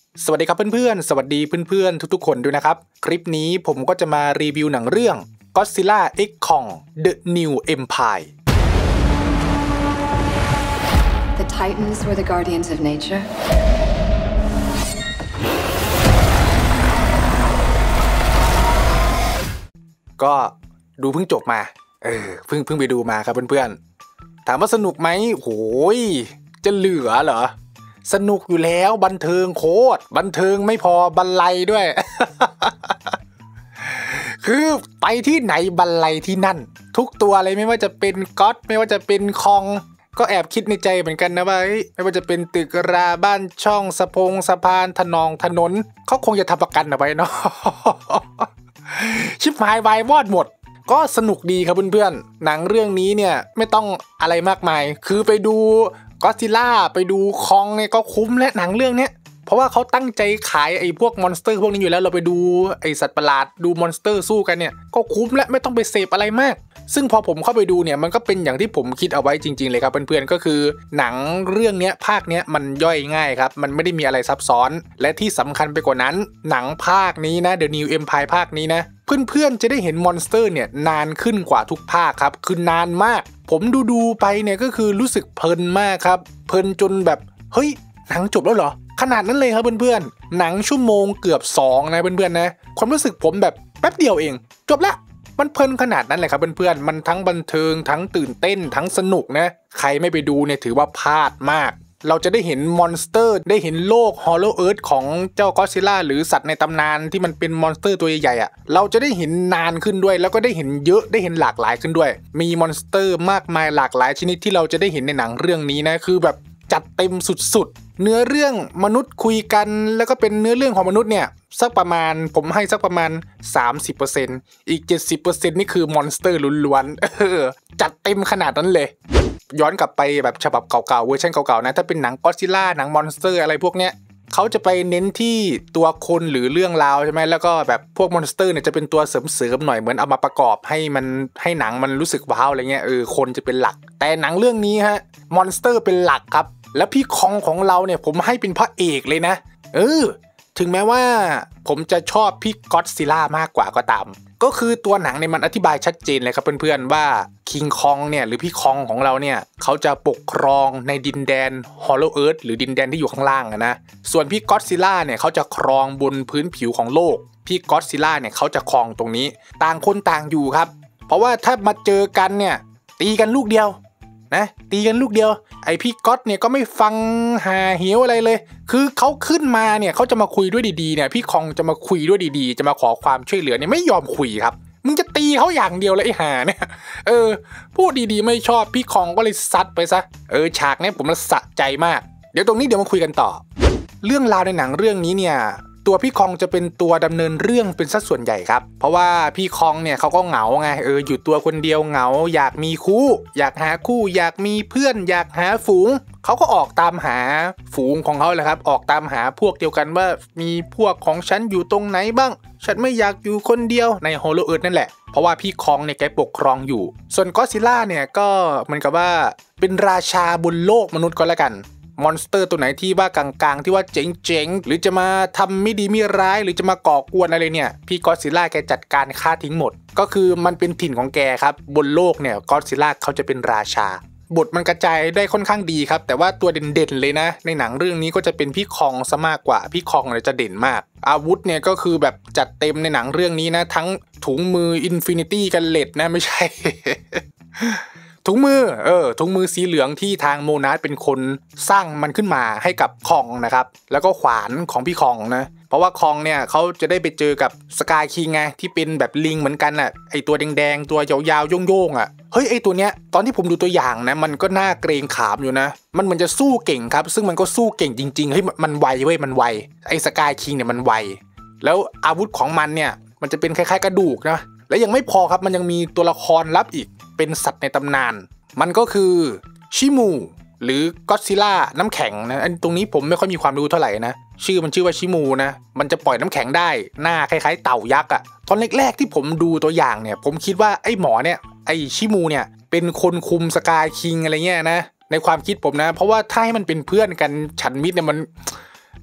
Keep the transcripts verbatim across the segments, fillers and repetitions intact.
สวัสดีครับเพื่อนๆสวัสดีเพื่อนๆทุกๆคนด้วยนะครับคลิปนี้ผมก็จะมารีวิวหนังเรื่อง Godzilla X Kong The New Empire The Titans were the guardians of nature. ก็ดูเพิ่งจบมาเออเพิ่งเพิ่งไปดูมาครับเพื่อนๆถามว่าสนุกไหมโหยจะเหลือเหรอสนุกอยู่แล้วบันเทิงโคตรบันเทิงไม่พอบันไลด้วย คือไปที่ไหนบันไลที่นั่นทุกตัวเลยไม่ว่าจะเป็นก๊อตไม่ว่าจะเป็นคองก็แอบคิดในใจเหมือนกันนะว่าไม่ว่าจะเป็นตึกราบ้านช่องสะพงสะพานถนนถนนเขาคงจะทำประกันเอาไว้เนาะ ชิบหายวายวอดหมดก็สนุกดีครับเพื่อนๆหนังเรื่องนี้เนี่ยไม่ต้องอะไรมากมายคือไปดูก็อดซิลล่าไปดูคองเนี่ยก็คุ้มและหนังเรื่องเนี้ยเพราะว่าเขาตั้งใจขายไอ้พวกมอนสเตอร์พวกนี้อยู่แล้วเราไปดูไอ้สัตว์ประหลาดดูมอนสเตอร์สู้กันเนี่ยก็คุ้มและไม่ต้องไปเสพอะไรมากซึ่งพอผมเข้าไปดูเนี่ยมันก็เป็นอย่างที่ผมคิดเอาไว้จริงๆเลยครับเพื่อนๆก็คือหนังเรื่องนี้ภาคนี้มันย่อยง่ายครับมันไม่ได้มีอะไรซับซ้อนและที่สำคัญไปกว่านั้นหนังภาคนี้นะ The New Empire ภาคนี้นะเพื่อนๆจะได้เห็นมอนสเตอร์เนี่ยนานขึ้นกว่าทุกภาคครับคือนานมากผมดูๆไปเนี่ยก็คือรู้สึกเพลินมากครับเพลินจนแบบเฮ้ยหนังจบแล้วเหรอขนาดนั้นเลยครับเพื่อนๆหนังชั่วโมงเกือบสองนะเพื่อนๆนะความรู้สึกผมแบบแป๊บเดียวเองจบละมันเพลินขนาดนั้นเลยครับเพื่อนๆมันทั้งบันเทิงทั้งตื่นเต้นทั้งสนุกนะใครไม่ไปดูเนี่ยถือว่าพลาดมากเราจะได้เห็นมอนสเตอร์ได้เห็นโลกฮอลโลเอิร์ธของเจ้าก็อดซิลล่าหรือสัตว์ในตำนานที่มันเป็นมอนสเตอร์ตัวใหญ่ๆอ่ะเราจะได้เห็นนานขึ้นด้วยแล้วก็ได้เห็นเยอะได้เห็นหลากหลายขึ้นด้วยมีมอนสเตอร์มากมายหลากหลายชนิดที่เราจะได้เห็นในหนังเรื่องนี้นะคือแบบจัดเต็มสุดๆเนื้อเรื่องมนุษย์คุยกันแล้วก็เป็นเนื้อเรื่องของมนุษย์เนี่ยสักประมาณผมให้สักประมาณ สามสิบเปอร์เซ็นต์ อีก เจ็ดสิบเปอร์เซ็นต์ นี่คือมอนสเตอร์ล้วนๆเออจัดเต็มขนาดนั้นเลยย้อนกลับไปแบบฉบับเก่าๆเวอร์ชันเก่าๆนะถ้าเป็นหนังก็อดซิลล่าหนังมอนสเตอร์อะไรพวกเนี้ยเขาจะไปเน้นที่ตัวคนหรือเรื่องราวใช่ไหมแล้วก็แบบพวกมอนสเตอร์เนี่ยจะเป็นตัวเสริมๆหน่อยเหมือนเอามาประกอบให้มันให้หนังมันรู้สึกว้าวอะไรเงี้ยเออคนจะเป็นหลักแต่หนังเรื่องนี้ฮะมอนสเตอร์เป็นหลักครับแล้วพี่คองของเราเนี่ยผมให้เป็นพระเอกเลยนะเออถึงแม้ว่าผมจะชอบพี่ก็อดซิลล่ามากกว่าก็ตามก็คือตัวหนังเนี่ยมันอธิบายชัดเจนเลยครับเพื่อนๆว่าคิงคองเนี่ยหรือพี่คองของเราเนี่ยเขาจะปกครองในดินแดนฮอลโลเอิร์ธหรือดินแดนที่อยู่ข้างล่างนะส่วนพี่ก็อดซิลล่าเนี่ยเขาจะครองบนพื้นผิวของโลกพี่ก็อดซิลล่าเนี่ยเขาจะครองตรงนี้ต่างคนต่างอยู่ครับเพราะว่าถ้ามาเจอกันเนี่ยตีกันลูกเดียวนะตีกันลูกเดียวไอพี่ก๊อตเนี่ยก็ไม่ฟังหาเหวอะไรเลยคือเขาขึ้นมาเนี่ยเขาจะมาคุยด้วยดีๆเนี่ยพี่คองจะมาคุยด้วยดีๆจะมาขอความช่วยเหลือเนี่ยไม่ยอมคุยครับมึงจะตีเขาอย่างเดียวเลยไอ้ห่าเนี่ยเออพูดดีๆไม่ชอบพี่คองก็เลยซัดไปซะเออฉากนี้ผมสะใจมากเดี๋ยวตรงนี้เดี๋ยวมาคุยกันต่อเรื่องราวในหนังเรื่องนี้เนี่ยตัวพี่คองจะเป็นตัวดำเนินเรื่องเป็นสัดส่วนใหญ่ครับเพราะว่าพี่คองเนี่ยเขาก็เหงาไงเอออยู่ตัวคนเดียวเหงาอยากมีคู่อยากหาคู่อยากมีเพื่อนอยากหาฝูงเขาก็ออกตามหาฝูงของเขาแหละครับออกตามหาพวกเดียวกันว่ามีพวกของฉันอยู่ตรงไหนบ้างฉันไม่อยากอยู่คนเดียวในฮอลโลเอิร์ธนั่นแหละเพราะว่าพี่คองเนี่ยแกปกครองอยู่ส่วนก็อดซิลล่าเนี่ยก็เหมือนกับว่าเป็นราชาบนโลกมนุษย์ก็แล้วกันมอนสเตอร์ตัวไหนที่ว่ากลางๆที่ว่าเจ๋งๆหรือจะมาทำไม่ดีไม่ร้ายหรือจะมาก่อกวนอะไรเนี่ยพี่ก็อดซิลล่าแกจัดการฆ่าทิ้งหมดก็คือมันเป็นถิ่นของแกครับบนโลกเนี่ยก็อดซิลล่าเขาจะเป็นราชาบทมันกระจายได้ค่อนข้างดีครับแต่ว่าตัวเด่นๆเลยนะในหนังเรื่องนี้ก็จะเป็นพี่คองซะมากกว่าพี่คองเนี่ยจะเด่นมากอาวุธเนี่ยก็คือแบบจัดเต็มในหนังเรื่องนี้นะทั้งถุงมืออินฟินิตี้กันเลดนะไม่ใช่ ถุงมือเออถุงมือสีเหลืองที่ทางโมนาสเป็นคนสร้างมันขึ้นมาให้กับคองนะครับแล้วก็ขวานของพี่คองนะเพราะว่าคองเนี่ยเขาจะได้ไปเจอกับสกายคิงไงที่เป็นแบบลิงเหมือนกันอ่ะไอตัวแดงๆตัวยาวๆโย่งๆอ่ะเฮ้ยไอตัวเนี้ยตอนที่ผมดูตัวอย่างนะมันก็น่าเกรงขามอยู่นะมันเหมือนจะสู้เก่งครับซึ่งมันก็สู้เก่งจริงๆเฮ้ยมันไวเว้ยมันไวไอสกายคิงเนี่ยมันไวแล้วอาวุธของมันเนี่ยมันจะเป็นคล้ายๆกระดูกนะและยังไม่พอครับมันยังมีตัวละครลับอีกเป็นสัตว์ในตำนานมันก็คือชิมูหรือก็อดซิลล่าน้ำแข็งนะอันตรงนี้ผมไม่ค่อยมีความรู้เท่าไหร่นะชื่อมันชื่อว่าชิมูนะมันจะปล่อยน้ำแข็งได้หน้าคล้ายๆเต่ายักษ์อ่ะตอนแรกๆที่ผมดูตัวอย่างเนี่ยผมคิดว่าไอ้หมอเนี่ยไอ้ชิมูเนี่ยเป็นคนคุมสกายคิงอะไรเงี้ยนะในความคิดผมนะเพราะว่าถ้าให้มันเป็นเพื่อนกันฉันมิตรเนี่ยมัน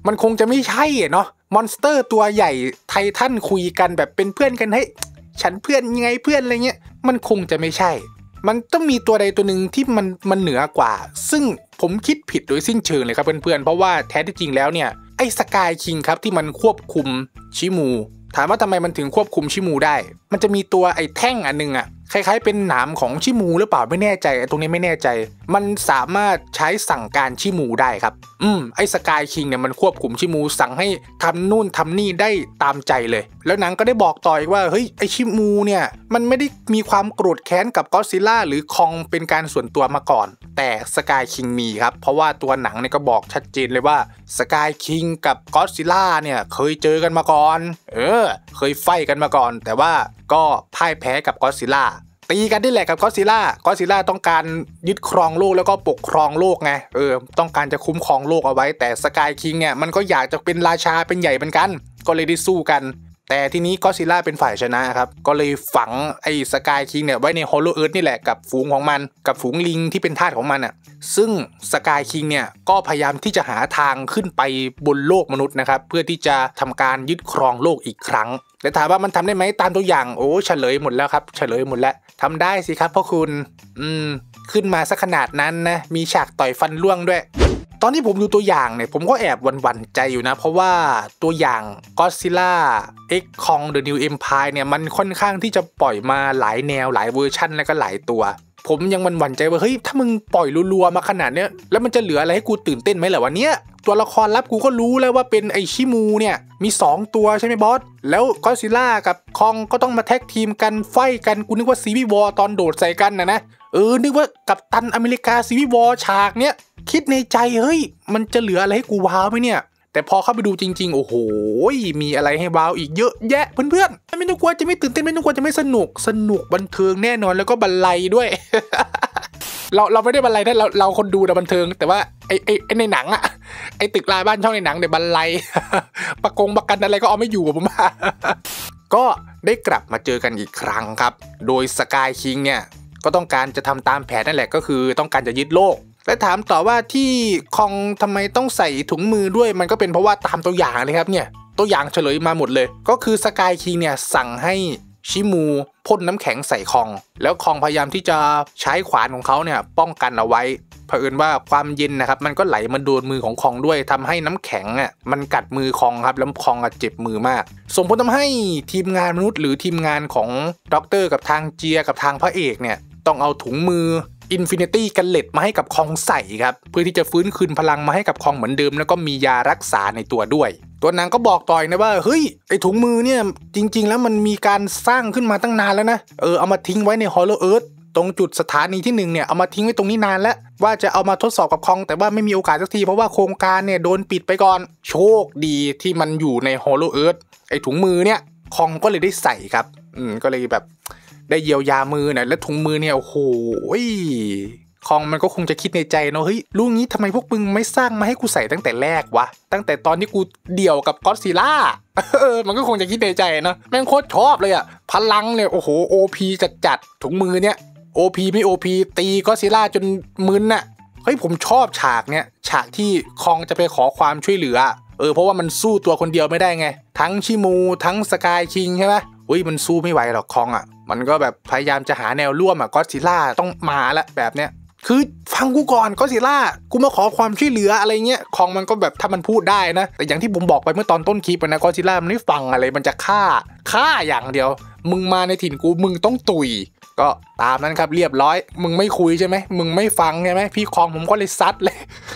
มันคงจะไม่ใช่เนาะมอนสเตอร์ตัวใหญ่ไททันคุยกันแบบเป็นเพื่อนกันให้ฉันเพื่อนยังไงเพื่อนอะไรเงี้ยมันคงจะไม่ใช่มันต้องมีตัวใดตัวหนึ่งที่มันมันเหนือกว่าซึ่งผมคิดผิดโดยสิ้นเชิงเลยครับเพื่อนๆเพราะว่าแท้ที่จริงแล้วเนี่ยไอ้สกายคิงครับที่มันควบคุมชิมูถามว่าทำไมมันถึงควบคุมชิมูได้มันจะมีตัวไอ้แท่งอันนึงอะคล้ายๆเป็นหนามของชิมูหรือเปล่าไม่แน่ใจตรงนี้ไม่แน่ใจมันสามารถใช้สั่งการชิมูได้ครับอืมไอ้สกายคิงเนี่ยมันควบคุมชิมูสั่งให้ทำนู่นทำนี่ได้ตามใจเลยแล้วหนังก็ได้บอกต่ออีกว่าเฮ้ยไอ้ชิมูเนี่ยมันไม่ได้มีความโกรธแค้นกับก็อดซิลล่าหรือคองเป็นการส่วนตัวมาก่อนแต่สกายคิงมีครับเพราะว่าตัวหนังเนี่ยก็บอกชัดเจนเลยว่าสกายคิงกับก็อดซิลล่าเนี่ยเคยเจอกันมาก่อนเออเคยไฟกันมาก่อนแต่ว่าก็พ่ายแพ้กับก็อดซิลล่าตีกันนี่แหละกับก็อดซิลล่าก็อดซิลล่าต้องการยึดครองโลกแล้วก็ปกครองโลกไงเออต้องการจะคุ้มครองโลกเอาไว้แต่สกายคิงเนี่ยมันก็อยากจะเป็นราชาเป็นใหญ่เหมือนกันก็เลยได้สู้กันแต่ทีนี้ก็อดซิลล่าเป็นฝ่ายชนะครับก็เลยฝังไอ้สกายคิงเนี่ยไว้ในฮอลโลเอิร์ธนี่แหละกับฝูงของมันกับฝูงลิงที่เป็นทาสของมันอ่ะซึ่งสกายคิงเนี่ยก็พยายามที่จะหาทางขึ้นไปบนโลกมนุษย์นะครับเพื่อที่จะทำการยึดครองโลกอีกครั้งแต่ถามว่ามันทำได้ไหมตามตัวอย่างโอ้เฉลยหมดแล้วครับเฉลยหมดแล้วทำได้สิครับพ่อคุณอืมขึ้นมาสักขนาดนั้นนะมีฉากต่อยฟันร่วงด้วยตอนที่ผมดูตัวอย่างเนี่ยผมก็แอบหวั่นๆใจอยู่นะเพราะว่าตัวอย่าง Godzilla X Kong The New Empire เนี่ยมันค่อนข้างที่จะปล่อยมาหลายแนวหลายเวอร์ชั่นแล้วก็หลายตัวผมยังหวั่นๆใจว่าเฮ้ยถ้ามึงปล่อยรัวๆมาขนาดเนี้ยแล้วมันจะเหลืออะไรให้กูตื่นเต้นไหมเหรอวันเนี้ยตัวละครลับกูก็รู้แล้วว่าเป็นไอชิมูเนี่ยมีสองตัวใช่ไหมบอสแล้วก็อดซิลล่ากับคองก็ต้องมาแท็กทีมกันไฟกันกูนึกว่าซีวิวอร์ตอนโดดใส่กันนะนะเออนึกว่ากัปตันอเมริกาซีวิวอร์ฉากเนี้ยคิดในใจเฮ้ยมันจะเหลืออะไรให้กูว้าวไหมเนี่ยแต่พอเข้าไปดูจริงๆโอ้โหมีอะไรให้ว้าวอีกเยอะแยะเพื่อนๆไม่ต้องกลัวจะไม่ตื่นเต้นไม่ต้องกลัวจะไม่สนุกสนุกบันเทิงแน่นอนแล้วก็บันไลด้วย เราเราไม่ได้บันไลนะเราเราคนดูนะบันเทิงแต่ว่าไอไอไอในหนังอะไอตึกลายบ้านช่องในหนังเนี่ยบันไล ประกงประกันอะไรก็เอาไม่อยู่ผมว่า ก็ได้กลับมาเจอกันอีกครั้งครับโดยสกายคิงเนี่ยก็ต้องการจะทำตามแผนนั่นแหละก็คือต้องการจะยึดโลกและถามต่อว่าที่คองทำไมต้องใส่ถุงมือด้วยมันก็เป็นเพราะว่าตามตัวอย่างเลยครับเนี่ยตัวอย่างเฉลยมาหมดเลยก็คือสกายคิงเนี่ยสั่งให้ชิมูพ่นน้ำแข็งใส่คองแล้วคองพยายามที่จะใช้ขวานของเขาเนี่ยป้องกันเอาไว้เผอิญว่าความเย็นนะครับมันก็ไหลมาโดนมือของคองด้วยทำให้น้ำแข็งอ่ะมันกัดมือคองครับแล้วคองอ่ะเจ็บมือมากส่งผลทำให้ทีมงานมนุษย์หรือทีมงานของด็อกเตอร์กับทางเจียกับทางพระเอกเนี่ยต้องเอาถุงมือInfinity กันเล็ดมาให้กับคองใส่ครับเพื่อที่จะฟื้นคืนพลังมาให้กับคองเหมือนเดิมแล้วก็มียารักษาในตัวด้วยตัวนางก็บอกต่อยนะว่าเฮ้ยไอถุงมือเนี่ยจริงๆแล้วมันมีการสร้างขึ้นมาตั้งนานแล้วนะเออเอามาทิ้งไว้ใน Hollow Earth ตรงจุดสถานีที่หนึ่งเนี่ยเอามาทิ้งไว้ตรงนี้นานแล้วว่าจะเอามาทดสอบกับคองแต่ว่าไม่มีโอกาสสักทีเพราะว่าโครงการเนี่ยโดนปิดไปก่อนโชคดีที่มันอยู่ใน Hollow Earth ไอถุงมือเนี่ยคองก็เลยได้ใส่ครับอืมก็เลยแบบได้เยียวยามือหน่อยแล้วถุงมือเนี่ยโอ้โหคองมันก็คงจะคิดในใจเนาะเฮ้ยรู้งี้ทำไมพวกมึงไม่สร้างมาให้กูใส่ตั้งแต่แรกวะตั้งแต่ตอนที่กูเดี่ยวกับก็อดซิลล่าเออมันก็คงจะคิดในใจเนาะแม่งโคตรชอบเลยอะพลังเนี่ยโอ้โห โอ พี จัดจัดถุงมือเนี่ย โอ พี ไม่ โอ พี ตีก็อดซิลล่าจนมึนน่ะเฮ้ยผมชอบฉากเนี่ยฉากที่คองจะไปขอความช่วยเหลือเออเพราะว่ามันสู้ตัวคนเดียวไม่ได้ไงทั้งชิมูทั้งสกายคิงใช่ไหมเฮ้ยมันสู้ไม่ไหวหรอกคองอ่ะมันก็แบบพยายามจะหาแนวร่วมอ่ะก็อดซิลล่าต้องมาละแบบเนี้ยคือฟังกูก่อนก็อดซิลล่ากูมาขอความช่วยเหลืออะไรเงี้ยคองมันก็แบบถ้ามันพูดได้นะแต่อย่างที่ผมบอกไปเมื่อตอนต้นคลิปนะก็อดซิลล่ามันไม่ฟังอะไรมันจะฆ่าฆ่าอย่างเดียวมึงมาในถิ่นกูมึงต้องตุยก็ตามนั้นครับเรียบร้อยมึงไม่คุยใช่ไหมมึงไม่ฟังใช่ไหมพี่คองผมก็เลยซัดเลย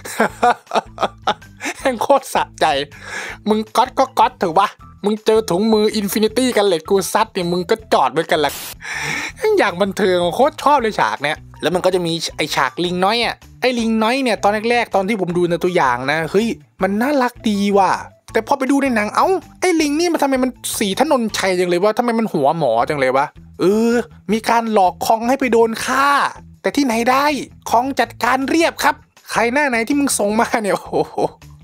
แห่งโคตรสะใจมึงก๊อตก็ก๊อตเถอะวะมึงเจอถุงมืออินฟินิตี้กันเหล็กกูซัดเนี่ยมึงก็จอดเหมือนกันแหละอย่างบันเทิงโคตรชอบเลยฉากเนี้ยแล้วมันก็จะมีไอฉากลิงน้อยอ่ะไอลิงน้อยเนี่ยตอนแรกๆตอนที่ผมดูในตัวอย่างนะเฮ้ยมันน่ารักดีว่ะแต่พอไปดูในหนังเอ้าไอลิงนี่มันทำไมมันสีถนนชัยจังเลยวะทำไมมันหัวหมอจังเลยวะเออมีการหลอกคองให้ไปโดนฆ่าแต่ที่ไหนได้คองจัดการเรียบครับใครหน้าไหนที่มึงส่งมาเนี่ยโอ้โหเ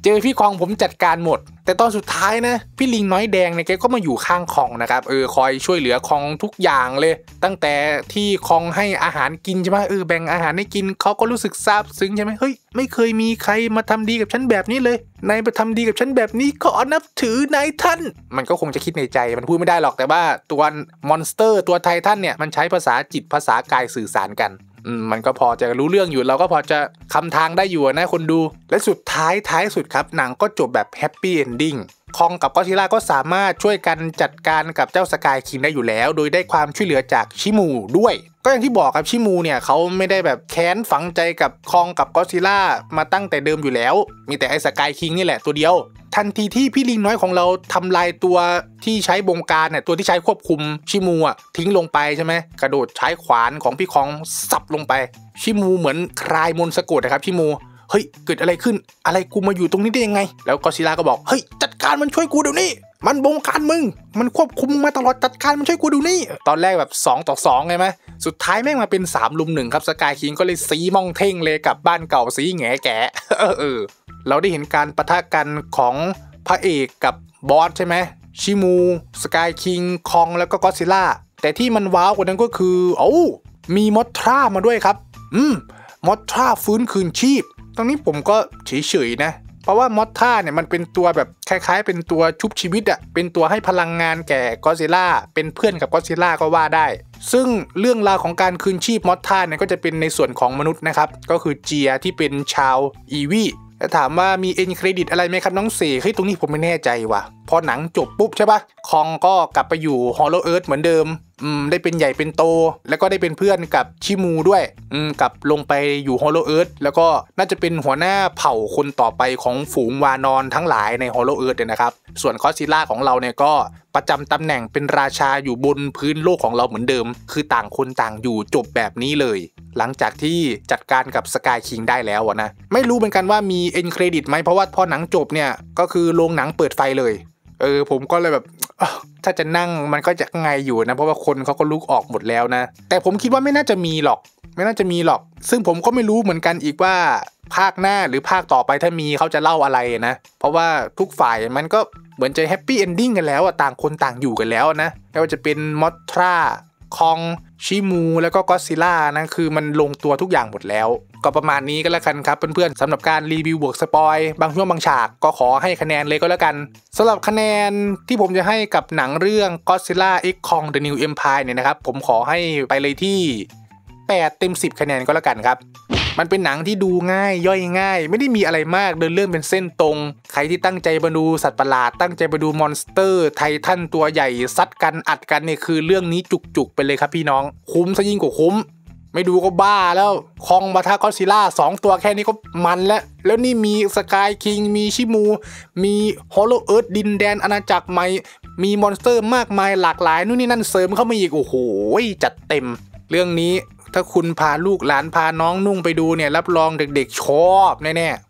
เจอพี่คองผมจัดการหมดแต่ตอนสุดท้ายนะพี่ลิงน้อยแดงเนี่ยแกก็มาอยู่ข้างคองนะครับเออคอยช่วยเหลือคองทุกอย่างเลยตั้งแต่ที่คองให้อาหารกินใช่ไหมเออแบ่งอาหารให้กินเขาก็รู้สึกซาบซึ้งใช่ไหมเฮ้ยไม่เคยมีใครมาทำดีกับฉันแบบนี้เลยนายมาทำดีกับฉันแบบนี้ขอนับถือนายท่านมันก็คงจะคิดในใจมันพูดไม่ได้หรอกแต่ว่าตัวมอนสเตอร์ตัวไททันเนี่ยมันใช้ภาษาจิตภาษากายสื่อสารกันมันก็พอจะรู้เรื่องอยู่เราก็พอจะคำทางได้อยู่นะคนดูและสุดท้ายท้ายสุดครับหนังก็จบแบบแฮปปี้เอนดิ้งคองกับก็อดซิลล่าก็สามารถช่วยกันจัดการกับเจ้าสกายคิงได้อยู่แล้วโดยได้ความช่วยเหลือจากชิมูด้วยก็อย่างที่บอกครับชิมูเนี่ยเขาไม่ได้แบบแค้นฝังใจกับคองกับก็อดซิลล่ามาตั้งแต่เดิมอยู่แล้วมีแต่ไอ้สกายคิงนี่แหละตัวเดียวทันทีที่พี่ลิงน้อยของเราทำลายตัวที่ใช้บงการเนี่ยตัวที่ใช้ควบคุมชิมูอ่ะทิ้งลงไปใช่ไหมกระโดดใช้ขวานของพี่คองสับลงไปชิมูเหมือนคลายมนต์สะกดนะครับชิมูเฮ้ยเกิดอะไรขึ้นอะไรกูมาอยู่ตรงนี้ได้ยังไงแล้วก็อดซิลล่าก็บอกเฮ้ยจัดการมันช่วยกูเดี๋ยวนี้มันบงการมึงมันควบคุมมาตลอดจัดการมันช่วยกูเดี๋ยวนี้ตอนแรกแบบสองต่อสองไงไหมสุดท้ายแม่งมาเป็นสามลุมหนึ่งครับสกายคิงก็เลยสีมองเท่งเลยกับบ้านเก่าสีแง่แก่เออเราได้เห็นการปะทะกันของพระเอกกับบอสใช่ไหมชิมูสกายคิงคองแล้วก็ก็อดซิลล่าแต่ที่มันว้าวกว่านั้นก็คือโอ้มีมอทรามาด้วยครับอืมมอทราฟื้นคืนชีพตรงนี้ผมก็เฉยๆนะเพราะว่ามอทราเนี่ยมันเป็นตัวแบบคล้ายๆเป็นตัวชุบชีวิตอะเป็นตัวให้พลังงานแก่ก็อดซิลล่าเป็นเพื่อนกับก็อดซิลล่าก็ว่าได้ซึ่งเรื่องราวของการคืนชีพมอทราเนี่ยก็จะเป็นในส่วนของมนุษย์นะครับก็คือเจียที่เป็นชาวอีวีแล้วถามว่ามีเอ็นเครดิตอะไรไหมครับน้องเสกเฮ้ยตรงนี้ผมไม่แน่ใจว่ะพอหนังจบปุ๊บใช่ปะคองก็กลับไปอยู่ฮอลโลเอิร์ธเหมือนเดิมอืมได้เป็นใหญ่เป็นโตแล้วก็ได้เป็นเพื่อนกับชิมูด้วยอืมกลับลงไปอยู่ฮอลโลเอิร์ธแล้วก็น่าจะเป็นหัวหน้าเผ่าคนต่อไปของฝูงวานอนทั้งหลายในฮอลโลเอิร์ธเนี่ยนะครับส่วนก็อดซิลล่าของเราเนี่ยก็ประจำตำแหน่งเป็นราชาอยู่บนพื้นโลกของเราเหมือนเดิมคือต่างคนต่างอยู่จบแบบนี้เลยหลังจากที่จัดการกับสกายคิงได้แล้วนะไม่รู้เหมือนกันว่ามีเอ็นเครดิตไหมเพราะว่าพอหนังจบเนี่ยก็คือโรงหนังเปิดไฟเลยเออผมก็เลยแบบถ้าจะนั่งมันก็จะไงอยู่นะเพราะว่าคนเขาก็ลุกออกหมดแล้วนะแต่ผมคิดว่าไม่น่าจะมีหรอกไม่น่าจะมีหรอกซึ่งผมก็ไม่รู้เหมือนกันอีกว่าภาคหน้าหรือภาคต่อไปถ้ามีเขาจะเล่าอะไรนะเพราะว่าทุกฝ่ายมันก็เหมือนจะแฮปปี้เอนดิ้งกันแล้วอ่ะต่างคนต่างอยู่กันแล้วนะไม่ว่าจะเป็นมอทราคองชิมูแล้วก็ก็อดซิลล่านะคือมันลงตัวทุกอย่างหมดแล้วก็ประมาณนี้ก็แล้วกันครับเพื่อนๆสำหรับการรีวิวบวกสปอยบางช่วงบางฉากก็ขอให้คะแนนเลยก็แล้วกันสำหรับคะแนนที่ผมจะให้กับหนังเรื่อง Godzilla X Kong The New Empire เนี่ยนะครับผมขอให้ไปเลยที่แปดเต็มสิบคะแนนก็แล้วกันครับมันเป็นหนังที่ดูง่ายย่อยง่ายไม่ได้มีอะไรมากเดินเรื่องเป็นเส้นตรงใครที่ตั้งใจมาดูสัตว์ประหลาดตั้งใจมาดูมอนสเตอร์ไททันตัวใหญ่ซัดกันอัดกันเนี่ยคือเรื่องนี้จุกๆไปเลยครับพี่น้องคุ้มซะยิ่งกว่าคุ้มไม่ดูก็บ้าแล้วคองมาทาก็อดซิลล่าสองตัวแค่นี้ก็มันแล้วแล้วนี่มีสกายคิงมีชิมูมีฮอลโลเอิร์ธดินแดนอาณาจักรใหม่มีมอนสเตอร์มากมายหลากหลายนู่นนี่นั่นเสริมเข้ามาอีกโอ้โหจัดเต็มเรื่องนี้ถ้าคุณพาลูกหลานพาน้องนุ่งไปดูเนี่ยรับรองเด็กๆชอบแน่ๆ